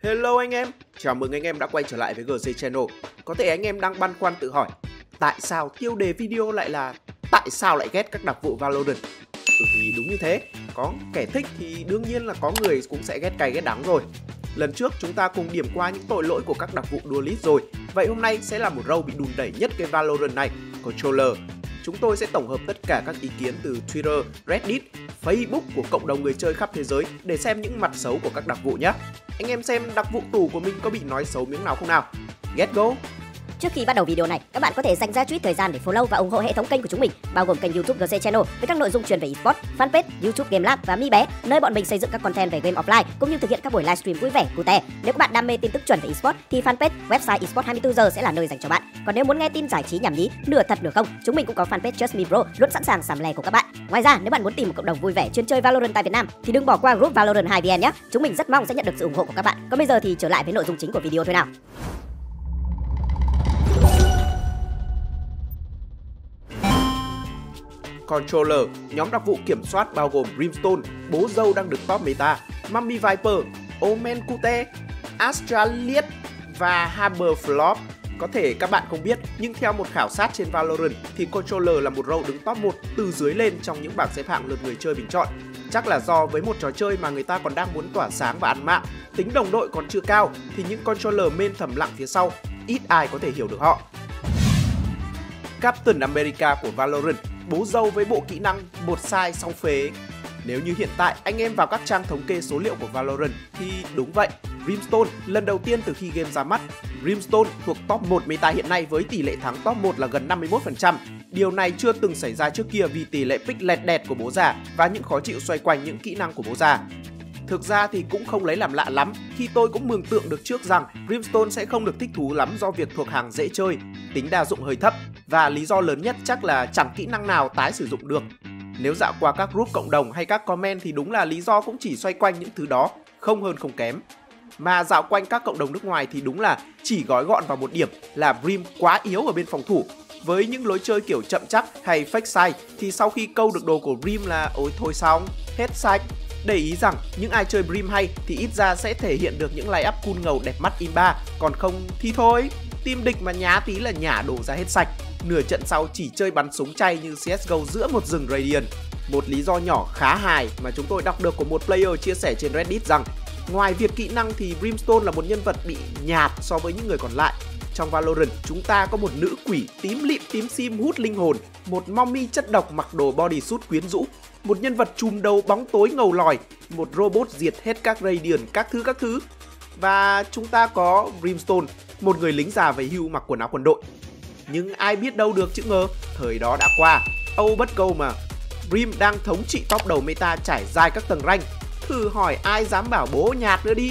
Hello anh em, chào mừng anh em đã quay trở lại với GC Channel. Có thể anh em đang băn khoăn tự hỏi, tại sao tiêu đề video lại là tại sao lại ghét các đặc vụ Valorant? Thì đúng như thế, có kẻ thích thì đương nhiên là có người cũng sẽ ghét cay ghét đắng rồi. Lần trước chúng ta cùng điểm qua những tội lỗi của các đặc vụ Duelist rồi. Vậy hôm nay sẽ là một râu bị đùn đẩy nhất cái Valorant này, Controller. Chúng tôi sẽ tổng hợp tất cả các ý kiến từ Twitter, Reddit, Facebook của cộng đồng người chơi khắp thế giới để xem những mặt xấu của các đặc vụ nhé. Anh em xem đặc vụ tù của mình có bị nói xấu miếng nào không nào? Let's go! Trước khi bắt đầu video này, các bạn có thể dành ra chút thời gian để follow và ủng hộ hệ thống kênh của chúng mình, bao gồm kênh YouTube GC Channel với các nội dung truyền về eSports, fanpage YouTube Game Lab và Mi Bé, nơi bọn mình xây dựng các content về game offline cũng như thực hiện các buổi livestream vui vẻ, cute. Nếu các bạn đam mê tin tức chuẩn về eSports thì fanpage, website eSports 24 giờ sẽ là nơi dành cho bạn. Còn nếu muốn nghe tin giải trí nhảm nhí, nửa thật nửa không, chúng mình cũng có fanpage Just Me Bro luôn sẵn sàng sàm lè của các bạn. Ngoài ra, nếu bạn muốn tìm một cộng đồng vui vẻ chuyên chơi Valorant tại Việt Nam thì đừng bỏ qua group Valorant 2VN nhé. Chúng mình rất mong sẽ nhận được sự ủng hộ của các bạn. Còn bây giờ thì trở lại với nội dung chính của video thôi nào. Controller, nhóm đặc vụ kiểm soát bao gồm Brimstone, bố dâu đang được top meta, Mummy Viper, Omen Kute, Astraliet và Haberflop. Có thể các bạn không biết, nhưng theo một khảo sát trên Valorant thì Controller là một role đứng top 1 từ dưới lên trong những bảng xếp hạng lượt người chơi bình chọn. Chắc là do với một trò chơi mà người ta còn đang muốn tỏa sáng và ăn mạng, tính đồng đội còn chưa cao thì những Controller main thầm lặng phía sau, ít ai có thể hiểu được họ. Captain America của Valorant, bố dâu với bộ kỹ năng một sai xong phế. Nếu như hiện tại anh em vào các trang thống kê số liệu của Valorant thì đúng vậy, Brimstone lần đầu tiên từ khi game ra mắt. Brimstone thuộc top 1 meta hiện nay với tỷ lệ thắng top 1 là gần 51%. Điều này chưa từng xảy ra trước kia vì tỷ lệ pick lẹt đẹt của bố già và những khó chịu xoay quanh những kỹ năng của bố già. Thực ra thì cũng không lấy làm lạ lắm khi tôi cũng mường tượng được trước rằng Brimstone sẽ không được thích thú lắm do việc thuộc hàng dễ chơi, tính đa dụng hơi thấp và lý do lớn nhất chắc là chẳng kỹ năng nào tái sử dụng được. Nếu dạo qua các group cộng đồng hay các comment thì đúng là lý do cũng chỉ xoay quanh những thứ đó, không hơn không kém. Mà dạo quanh các cộng đồng nước ngoài thì đúng là chỉ gói gọn vào một điểm là Brim quá yếu ở bên phòng thủ. Với những lối chơi kiểu chậm chắc hay fake side thì sau khi câu được đồ của Brim là ôi thôi xong, hết sạch. Để ý rằng những ai chơi Brim hay thì ít ra sẽ thể hiện được những line up cool ngầu đẹp mắt imba, còn không thì thôi, team địch mà nhá tí là nhả đổ ra hết sạch. Nửa trận sau chỉ chơi bắn súng chay như CSGO giữa một rừng Radiant. Một lý do nhỏ khá hài mà chúng tôi đọc được của một player chia sẻ trên Reddit rằng ngoài việc kỹ năng thì Brimstone là một nhân vật bị nhạt so với những người còn lại. Trong Valorant, chúng ta có một nữ quỷ tím lịm tím sim hút linh hồn, một mommy chất độc mặc đồ bodysuit quyến rũ, một nhân vật chùm đầu bóng tối ngầu lòi, một robot diệt hết các Radiant các thứ. Và chúng ta có Brimstone, một người lính già về hưu mặc quần áo quân đội. Nhưng ai biết đâu được chữ ngờ, thời đó đã qua, Âu bất câu mà. Brim đang thống trị top đầu meta trải dài các tầng rank, thử hỏi ai dám bảo bố nhạt nữa đi.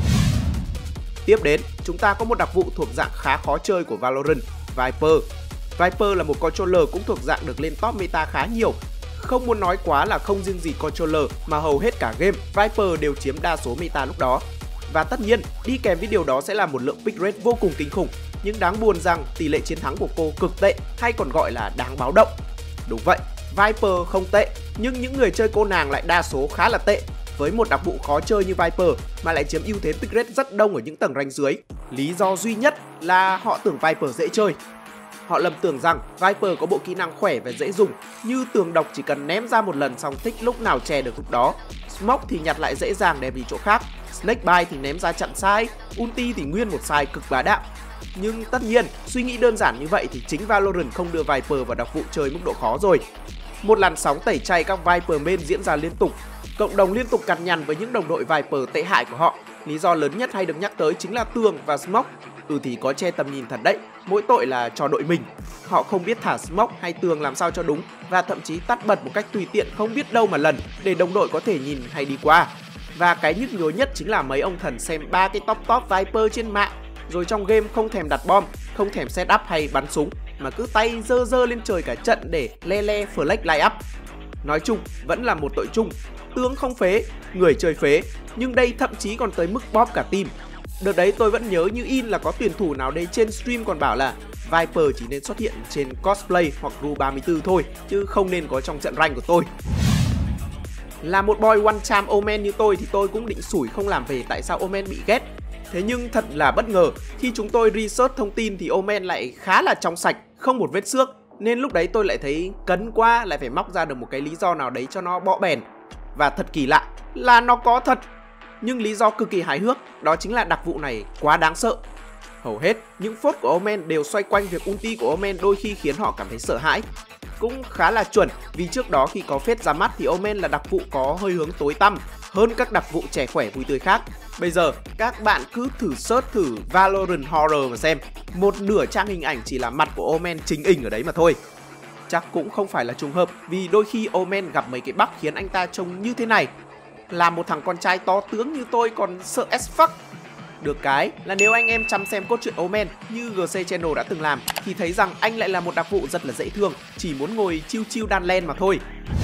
Tiếp đến, chúng ta có một đặc vụ thuộc dạng khá khó chơi của Valorant, Viper. Viper là một controller cũng thuộc dạng được lên top meta khá nhiều. Không muốn nói quá là không riêng gì controller mà hầu hết cả game, Viper đều chiếm đa số meta lúc đó. Và tất nhiên, đi kèm với điều đó sẽ là một lượng pick rate vô cùng kinh khủng. Nhưng đáng buồn rằng tỷ lệ chiến thắng của cô cực tệ, hay còn gọi là đáng báo động. Đúng vậy, Viper không tệ, nhưng những người chơi cô nàng lại đa số khá là tệ. Với một đặc vụ khó chơi như Viper mà lại chiếm ưu thế pick rate rất đông ở những tầng rank dưới. Lý do duy nhất là họ tưởng Viper dễ chơi. Họ lầm tưởng rằng Viper có bộ kỹ năng khỏe và dễ dùng, như tường độc chỉ cần ném ra một lần xong thích lúc nào chè được lúc đó. Smoke thì nhặt lại dễ dàng đem đi chỗ khác, Snakebite thì ném ra chặn sai, ulti thì nguyên một sai cực bá đạo. Nhưng tất nhiên, suy nghĩ đơn giản như vậy thì chính Valorant không đưa Viper vào đặc vụ chơi mức độ khó rồi. Một làn sóng tẩy chay các Viper main diễn ra liên tục. Cộng đồng liên tục cằn nhằn với những đồng đội Viper tệ hại của họ. Lý do lớn nhất hay được nhắc tới chính là Tường và Smoke. Thì có che tầm nhìn thật đấy, mỗi tội là cho đội mình. Họ không biết thả Smoke hay Tường làm sao cho đúng và thậm chí tắt bật một cách tùy tiện không biết đâu mà lần để đồng đội có thể nhìn hay đi qua. Và cái nhức nhối nhất chính là mấy ông thần xem 3 cái top Viper trên mạng, rồi trong game không thèm đặt bom, không thèm setup hay bắn súng, mà cứ tay dơ lên trời cả trận để le flex line up. Nói chung vẫn là một tội chung, tướng không phế, người chơi phế, nhưng đây thậm chí còn tới mức bóp cả team. Đợt đấy tôi vẫn nhớ như in là có tuyển thủ nào đây trên stream còn bảo là Viper chỉ nên xuất hiện trên cosplay hoặc Ru 34 thôi, chứ không nên có trong trận rank của tôi. Là một boy one time Omen như tôi thì tôi cũng định xủi không làm về tại sao Omen bị ghét. Thế nhưng thật là bất ngờ, khi chúng tôi research thông tin thì Omen lại khá là trong sạch, không một vết xước. Nên lúc đấy tôi lại thấy cấn quá, lại phải móc ra được một cái lý do nào đấy cho nó bọ bèn. Và thật kỳ lạ là nó có thật. Nhưng lý do cực kỳ hài hước, đó chính là đặc vụ này quá đáng sợ. Hầu hết những phốt của Omen đều xoay quanh việc ulti của Omen đôi khi khiến họ cảm thấy sợ hãi. Cũng khá là chuẩn, vì trước đó khi có phết ra mắt thì Omen là đặc vụ có hơi hướng tối tăm hơn các đặc vụ trẻ khỏe vui tươi khác. Bây giờ các bạn cứ thử search thử Valorant Horror mà xem, một nửa trang hình ảnh chỉ là mặt của Omen chính ảnh ở đấy mà thôi. Chắc cũng không phải là trùng hợp, vì đôi khi Omen gặp mấy cái bug khiến anh ta trông như thế này. Là một thằng con trai to tướng như tôi còn sợ as fuck. Được cái là nếu anh em chăm xem cốt truyện Omen như GC Channel đã từng làm thì thấy rằng anh lại là một đặc vụ rất là dễ thương, chỉ muốn ngồi chill chill đan len mà thôi.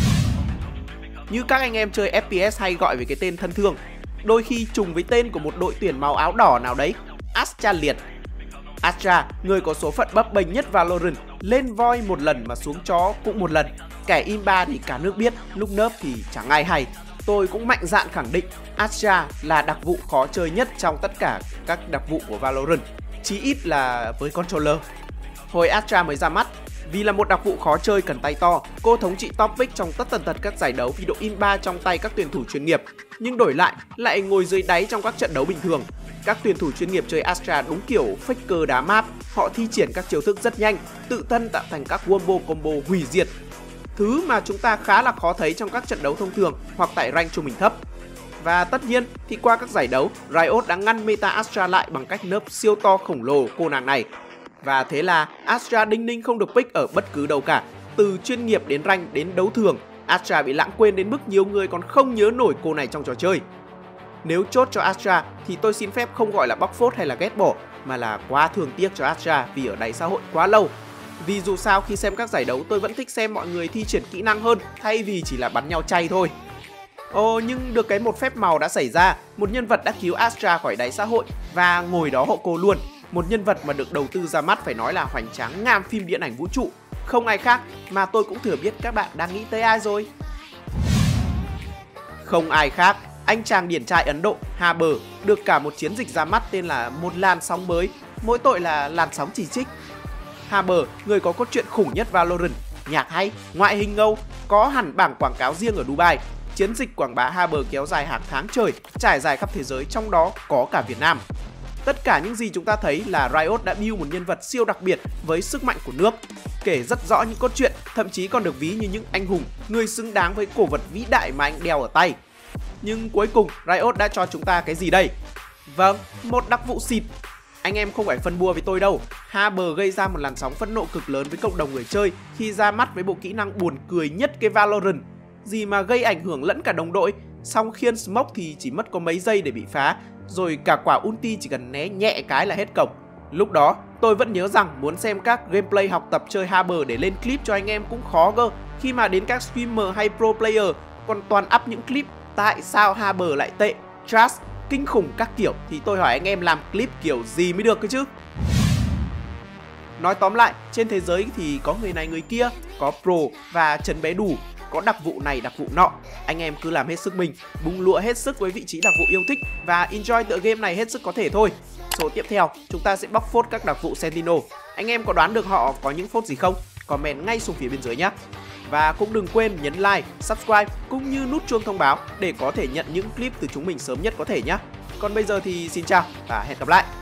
Như các anh em chơi FPS hay gọi về cái tên thân thương, đôi khi trùng với tên của một đội tuyển màu áo đỏ nào đấy, Astra liệt. Astra, người có số phận bấp bênh nhất Valorant, lên voi một lần mà xuống chó cũng một lần. Kẻ imba thì cả nước biết, lúc nớp thì chẳng ai hay. Tôi cũng mạnh dạn khẳng định Astra là đặc vụ khó chơi nhất trong tất cả các đặc vụ của Valorant, chí ít là với controller. Hồi Astra mới ra mắt, vì là một đặc vụ khó chơi cần tay to, cô thống trị top pick trong tất tần tật các giải đấu vì độ imba trong tay các tuyển thủ chuyên nghiệp, nhưng đổi lại ngồi dưới đáy trong các trận đấu bình thường. Các tuyển thủ chuyên nghiệp chơi Astra đúng kiểu faker đá map, họ thi triển các chiêu thức rất nhanh, tự thân tạo thành các combo hủy diệt. Thứ mà chúng ta khá là khó thấy trong các trận đấu thông thường hoặc tại rank trung bình thấp. Và tất nhiên thì qua các giải đấu, Riot đã ngăn meta Astra lại bằng cách nerf siêu to khổng lồ cô nàng này. Và thế là Astra đinh ninh không được pick ở bất cứ đâu cả. Từ chuyên nghiệp đến rank đến đấu thường, Astra bị lãng quên đến mức nhiều người còn không nhớ nổi cô này trong trò chơi. Nếu chốt cho Astra thì tôi xin phép không gọi là bóc phốt hay là ghét bỏ, mà là quá thương tiếc cho Astra vì ở đáy xã hội quá lâu. Vì dù sao khi xem các giải đấu tôi vẫn thích xem mọi người thi triển kỹ năng hơn thay vì chỉ là bắn nhau chay thôi. Nhưng được cái một phép màu đã xảy ra, một nhân vật đã cứu Astra khỏi đáy xã hội và ngồi đó hộ cô luôn. Một nhân vật mà được đầu tư ra mắt phải nói là hoành tráng ngam phim điện ảnh vũ trụ. Không ai khác mà tôi cũng thừa biết các bạn đang nghĩ tới ai rồi. Không ai khác, anh chàng điển trai Ấn Độ Haber được cả một chiến dịch ra mắt tên là Một làn sóng mới, mỗi tội là làn sóng chỉ trích. Haber, người có cốt truyện khủng nhất Valorant, nhạc hay, ngoại hình ngầu, có hẳn bảng quảng cáo riêng ở Dubai. Chiến dịch quảng bá Haber kéo dài hàng tháng trời, trải dài khắp thế giới, trong đó có cả Việt Nam. Tất cả những gì chúng ta thấy là Riot đã build một nhân vật siêu đặc biệt với sức mạnh của nước, kể rất rõ những cốt truyện, thậm chí còn được ví như những anh hùng, người xứng đáng với cổ vật vĩ đại mà anh đeo ở tay. Nhưng cuối cùng Riot đã cho chúng ta cái gì đây? Vâng, một đặc vụ xịt. Anh em không phải phân bua với tôi đâu. Haber gây ra một làn sóng phẫn nộ cực lớn với cộng đồng người chơi khi ra mắt với bộ kỹ năng buồn cười nhất cái Valorant. Gì mà gây ảnh hưởng lẫn cả đồng đội, xong khiên smoke thì chỉ mất có mấy giây để bị phá, rồi cả quả ulti chỉ cần né nhẹ cái là hết cổng. Lúc đó tôi vẫn nhớ rằng muốn xem các gameplay học tập chơi Haber để lên clip cho anh em cũng khó cơ, khi mà đến các streamer hay pro player còn toàn up những clip tại sao Haber lại tệ, trash, kinh khủng các kiểu, thì tôi hỏi anh em làm clip kiểu gì mới được cơ chứ. Nói tóm lại, trên thế giới thì có người này người kia, có pro và Trần Bé Đủ, có đặc vụ này đặc vụ nọ. Anh em cứ làm hết sức mình, bung lụa hết sức với vị trí đặc vụ yêu thích và enjoy tựa game này hết sức có thể thôi. Số tiếp theo, chúng ta sẽ bóc phốt các đặc vụ Sentinel. Anh em có đoán được họ có những phốt gì không? Comment ngay xuống phía bên dưới nhé. Và cũng đừng quên nhấn like, subscribe cũng như nút chuông thông báo để có thể nhận những clip từ chúng mình sớm nhất có thể nhé. Còn bây giờ thì xin chào và hẹn gặp lại.